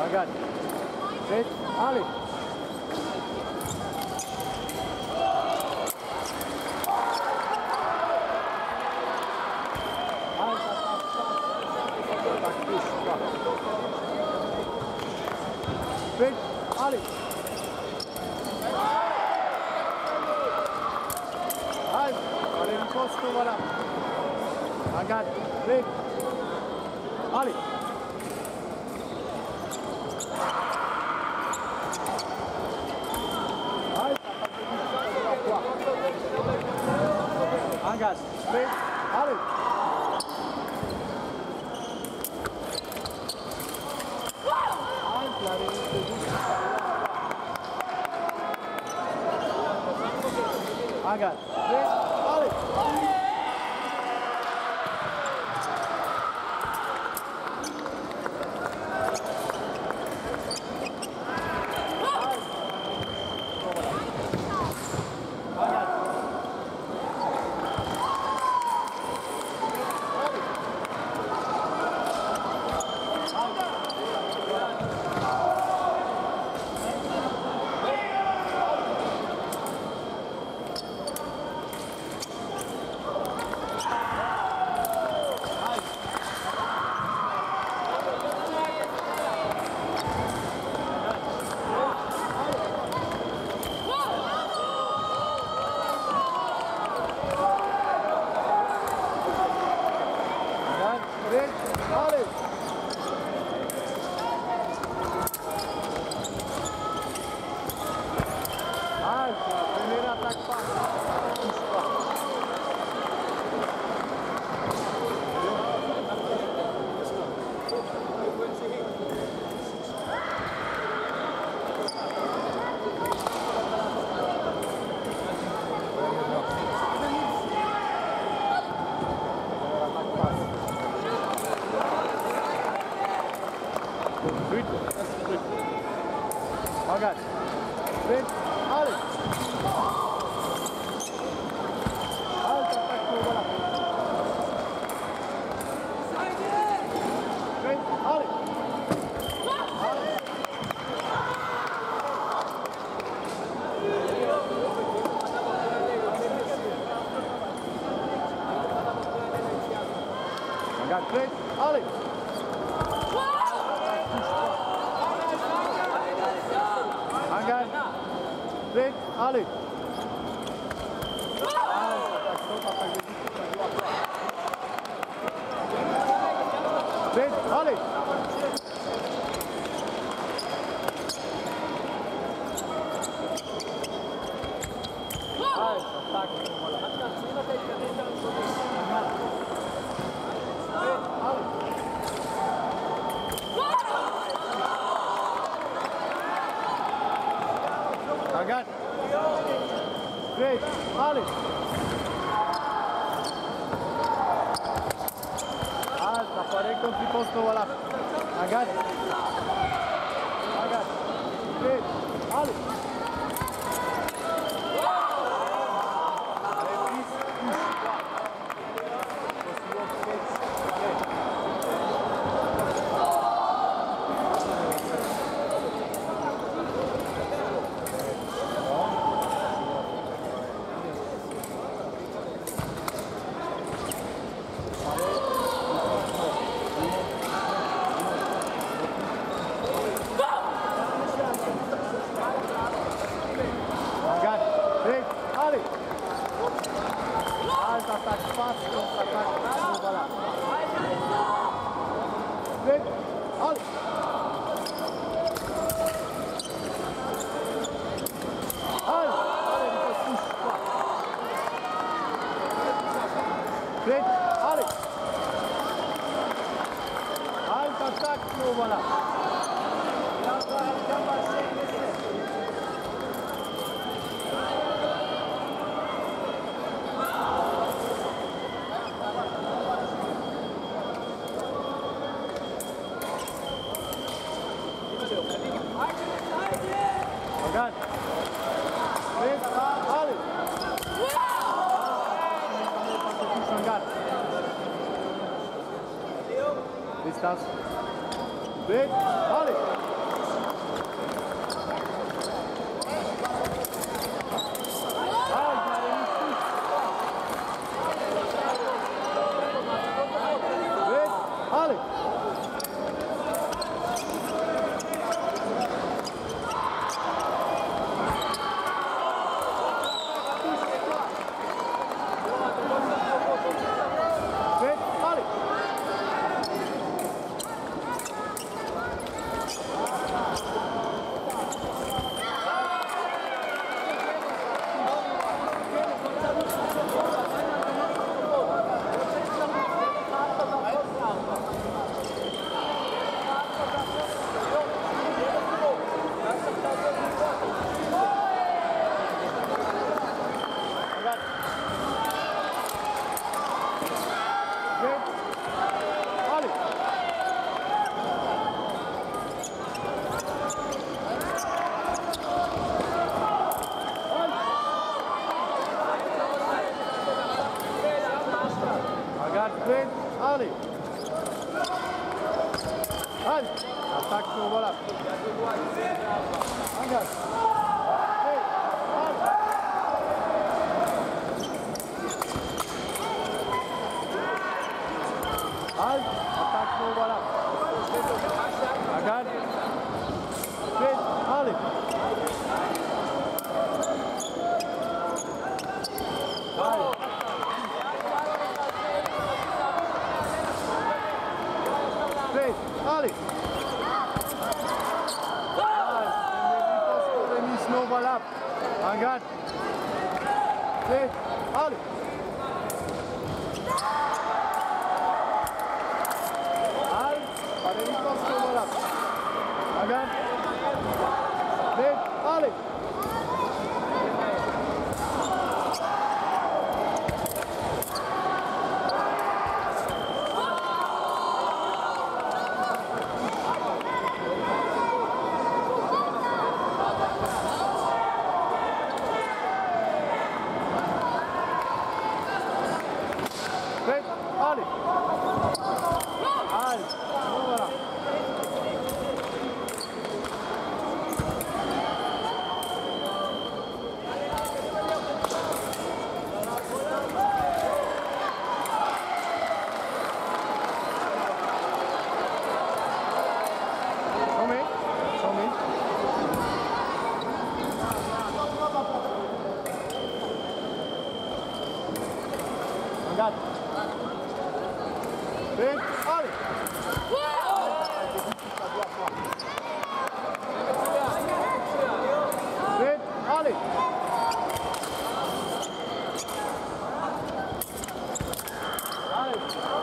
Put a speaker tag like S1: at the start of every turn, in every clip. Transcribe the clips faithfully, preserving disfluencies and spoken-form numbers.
S1: Agad. Red, Ali. Red, Ali. Hai, are ripostul ăla. Agad, Red, Ali. Agad, Red, Ali. Agad, Red, Ali. Red, Ali. Alta, primeiro ataque passado. Agad, Red, Ali. Alta ataque no ăla. Red, Ali. Agad, Red, Ali. Agad, Red, Ali. Red, Ali. Agad, Red, Ali. Alta, apare contro il posto ăla. Agad, Agad, Red, Ali. Alta ataque fácil, contra-ataque no balão. Red, Ali. Ali, Ali, depois puxa. Red, Ali. Alta ataque no balão. Agad, Red, Ali. Agad. Distância. Red, Ali. Allez, attaque sur voilà. Engage. Hey, allez. Allez, attaque sur voilà. Engage. Vite, allez. Allez. Vite, allez. No overlap. Engage. Vite, allez. Allez, pas de distance no overlap. Engage. Vite, allez. Allez. Allez. Voilà. Show me. Show me. Regarde. Vite, allez. Vite, allez. Allez.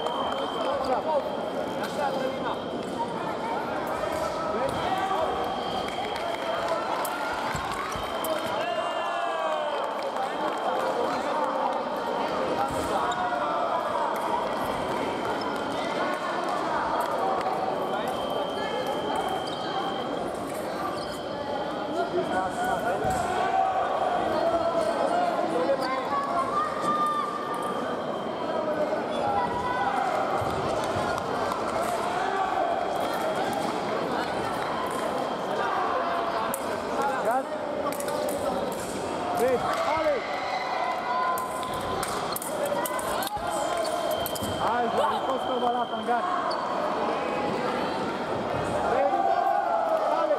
S1: Vite, allez. Allez, je vais poste voilà, t'engages. Vite, allez.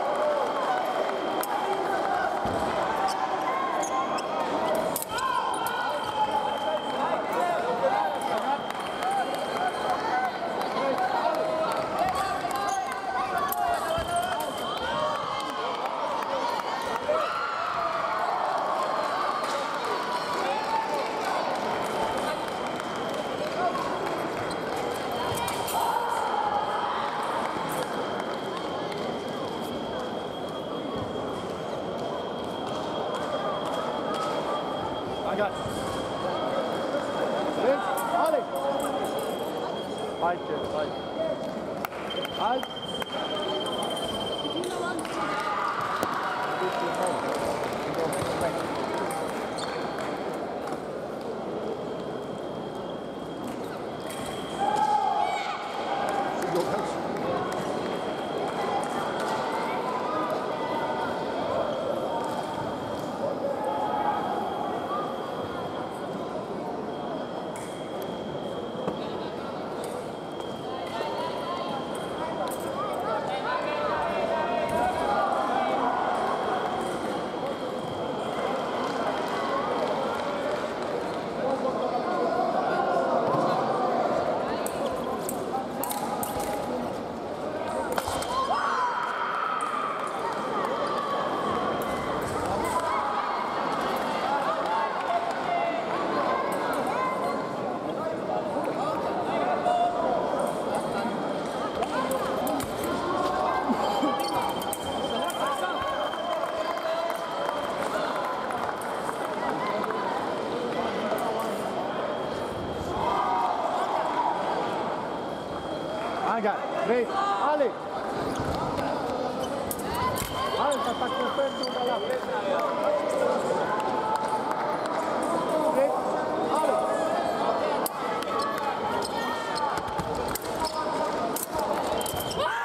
S1: Engage. Vite, allez. Halt, halt. Halt. Engage, vite, allez. Allez, ça passe le fait, tout va là. Vite, allez.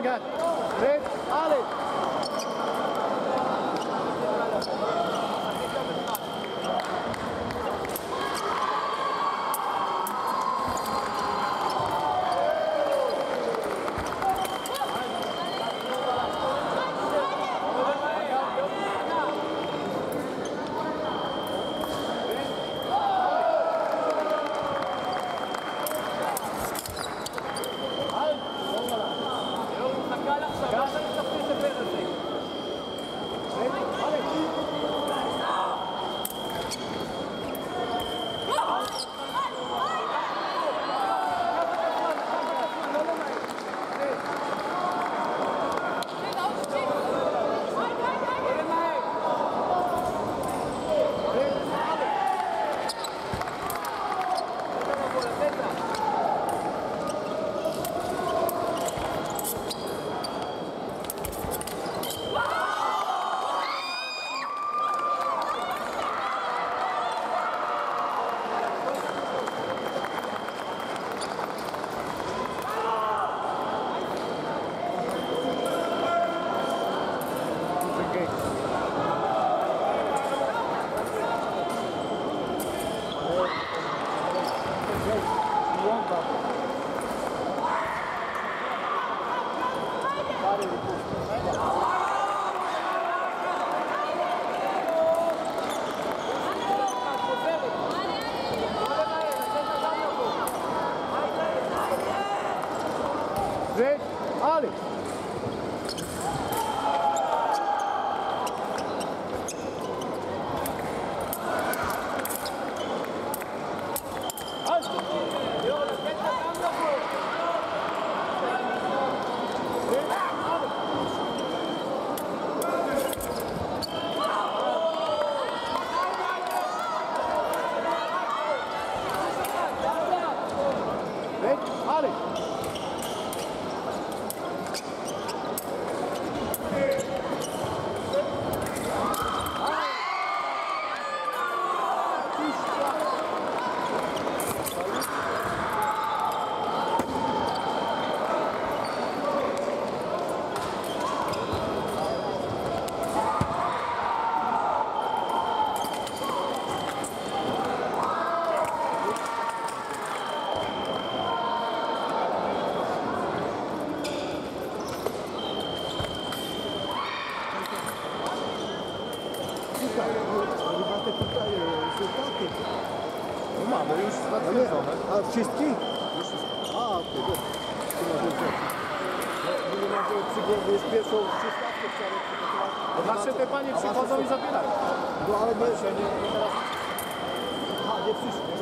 S1: Got Red, Alex. Red, Alex. Red, Alex.
S2: Arrivate tutaj rezultaty.
S1: No mamy już zatwierdzone.
S2: A wszystkich? A, okej, dobra. Nie ma, że przygodę jest pierwszą przystawkę chciałem przygotować.
S1: To znaczy te panie przychodzą i zabierają.
S2: No ale my... A, nie przyszli.